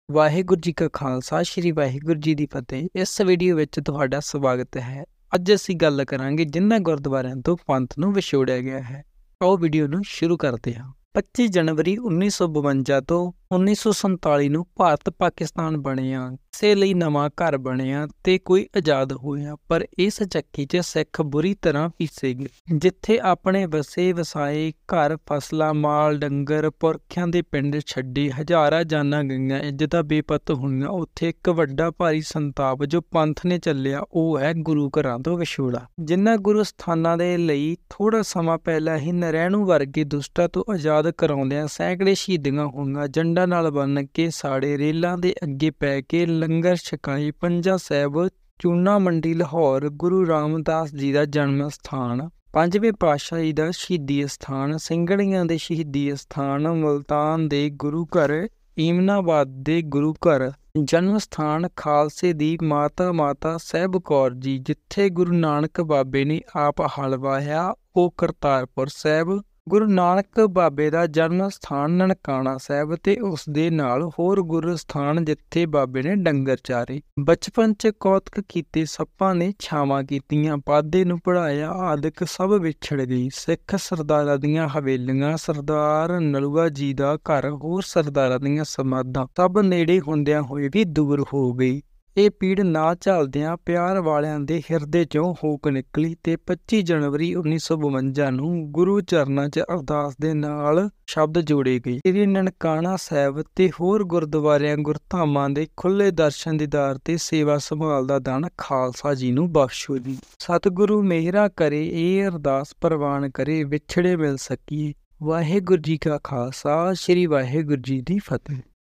ਵਾਹਿਗੁਰੂ ਜੀ ਕਾ ਖਾਲਸਾ ਸ਼੍ਰੀ ਵਾਹਿਗੁਰੂ ਜੀ ਦੀ ਫਤਿਹ। ਇਸ ਵੀਡੀਓ ਵਿੱਚ ਤੁਹਾਡਾ ਸਵਾਗਤ ਹੈ। ਅੱਜ ਅਸੀਂ ਗੱਲ ਕਰਾਂਗੇ ਜਿਨ੍ਹਾਂ ਗੁਰਦੁਆਰਿਆਂ ਤੋਂ ਪੰਥ ਨੂੰ ਵਿਛੋੜਿਆ ਗਿਆ ਹੈ। ਆਓ ਵੀਡੀਓ ਨੂੰ ਸ਼ੁਰੂ ਕਰਦੇ ਹਾਂ। 25 ਜਨਵਰੀ 1952 ਤੋਂ 1947 ਨੂੰ ਭਾਰਤ ਪਾਕਿਸਤਾਨ ਬਣਿਆ, ਕਿਸੇ ਲਈ ਨਵਾਂ ਘਰ ਬਣਿਆ ਤੇ ਕੋਈ ਆਜ਼ਾਦ ਹੋਇਆ, ਪਰ ਇਸ ਚੱਕੀ 'ਚ ਸਿੱਖ ਬੁਰੀ ਤਰ੍ਹਾਂ ਪੀਸੇ ਗਏ। ਜਿੱਥੇ ਆਪਣੇ ਵਸੇ ਵਸਾਏ ਘਰ, ਫਸਲਾਂ, ਮਾਲ ਡੰਗਰ, ਪੁਰਖਿਆਂ ਦੇ ਪਿੰਡ ਛੱਡੇ, ਹਜ਼ਾਰਾਂ ਜਾਨਾਂ ਗਈਆਂ, ਇੱਜ਼ਤਾਂ ਬੇਪੱਤ ਹੋਈਆਂ, ਉੱਥੇ ਇੱਕ ਵੱਡਾ ਭਾਰੀ ਸੰਤਾਪ ਜੋ ਪੰਥ ਨੇ ਚੱਲਿਆ, ਉਹ ਹੈ ਗੁਰੂ ਘਰਾਂ ਤੋਂ ਵਿਛੋੜਾ। ਜਿਨ੍ਹਾਂ ਗੁਰੂ ਸਥਾਨਾਂ ਦੇ ਲਈ ਥੋੜ੍ਹਾ ਸਮਾਂ ਪਹਿਲਾਂ ਹੀ ਨਰੈਣੂ ਵਰਗੇ ਦੁਸ਼ਟਾਂ ਤੋਂ ਆਜ਼ਾਦ ਕਰਾਉਂਦਿਆਂ ਸੈਂਕੜੇ ਸ਼ਹੀਦੀਆਂ ਹੋਈਆਂ, ਜੰਡਾਂ ਨਾਲ ਬੰਨ੍ਹ ਕੇ ਸਾੜੇ, ਰੇਲਾਂ ਦੇ ਅੱਗੇ ਪੈ ਕੇ ਲੰਗਰ ਛਕਾਏ, ਪੰਜਾ ਸਾਹਿਬ, ਚੂਨਾ ਮੰਡੀ ਲਾਹੌਰ, ਗੁਰੂ ਰਾਮਦਾਸ ਜੀ ਦਾ ਜਨਮ ਸਥਾਨ, ਪੰਜਵੇਂ ਪਾਤਸ਼ਾਹੀ ਦਾ ਸ਼ਹੀਦੀ ਅਸਥਾਨ, ਸਿੰਘਣੀਆਂ ਦੇ ਸ਼ਹੀਦੀ ਅਸਥਾਨ, ਮੁਲਤਾਨ ਦੇ ਗੁਰੂ ਘਰ, ਈਮਨਾਬਾਦ ਦੇ ਗੁਰੂ ਘਰ, ਜਨਮ ਸਥਾਨ ਖਾਲਸੇ ਦੀ ਮਾਤਾ ਸਾਹਿਬ ਕੌਰ ਜੀ, ਜਿੱਥੇ ਗੁਰੂ ਨਾਨਕ ਬਾਬੇ ਨੇ ਆਪ ਹਲ ਵਾਹਿਆ, ਉਹ ਕਰਤਾਰਪੁਰ ਸਾਹਿਬ, ਗੁਰੂ ਨਾਨਕ ਬਾਬੇ ਦਾ ਜਨਮ ਸਥਾਨ ਨਨਕਾਣਾ ਸਾਹਿਬ ਤੇ ਉਸ ਦੇ ਨਾਲ ਹੋਰ ਗੁਰੂ ਸਥਾਨ ਜਿੱਥੇ ਬਾਬੇ ਨੇ ਡੰਗਰ ਚਾਰੇ। ਬਚਪਨ 'ਚ ਕੌਤਕ ਕੀਤੇ ਸੱਪਾਂ ਨੇ ਛਾਵਾਂ ਕੀਤੀਆਂ, ਪਾਦੇ ਨੂੰ ਪੜ੍ਹਾਇਆ, ਆਦਿਕ ਸਭ ਵਿਛੜ ਗਈ। ਸਿੱਖ ਸਰਦਾਰਾਂ ਦੀਆਂ ਹਵੇਲੀਆਂ, ਸਰਦਾਰ ਨਲੂਆ ਜੀ ਦਾ ਘਰ, ਹੋਰ ਸਰਦਾਰਾਂ ਦੀਆਂ ਸਮਾਧਾਂ ਸਭ ਨੇੜੇ ਹੁੰਦਿਆਂ ਹੋਏ ਵੀ ਦੂਰ ਹੋ ਗਈ। ਇਹ ਪੀੜ ਨਾ ਝੱਲਦਿਆਂ ਪਿਆਰ ਵਾਲਿਆਂ ਦੇ ਹਿਰਦੇ 'ਚੋਂ ਹੋਕ ਨਿਕਲੀ ਤੇ 25 ਜਨਵਰੀ 1952 ਨੂੰ ਗੁਰੂ ਚਰਨਾਂ 'ਚ ਅਰਦਾਸ ਦੇ ਨਾਲ ਸ਼ਬਦ ਜੋੜੇ ਗਏ। ਸ੍ਰੀ ਨਨਕਾਣਾ ਸਾਹਿਬ ਤੇ ਹੋਰ ਗੁਰਦੁਆਰਿਆਂ ਗੁਰਧਾਮਾਂ ਦੇ ਖੁੱਲ੍ਹੇ ਦਰਸ਼ਨ ਦੀਦਾਰ ਤੇ ਸੇਵਾ ਸੰਭਾਲ ਦਾ ਦਾਨ ਖਾਲਸਾ ਜੀ ਨੂੰ ਬਖਸ਼ੋ ਜੀ। ਸਤਿਗੁਰੂ ਮਿਹਰਾਂ ਕਰੇ, ਇਹ ਅਰਦਾਸ ਪ੍ਰਵਾਨ ਕਰੇ, ਵਿਛੜੇ ਮਿਲ ਸਕੀਏ। ਵਾਹਿਗੁਰੂ ਜੀ ਕਾ ਖਾਲਸਾ ਸ਼੍ਰੀ ਵਾਹਿਗੁਰੂ ਜੀ ਦੀ ਫਤਿਹ।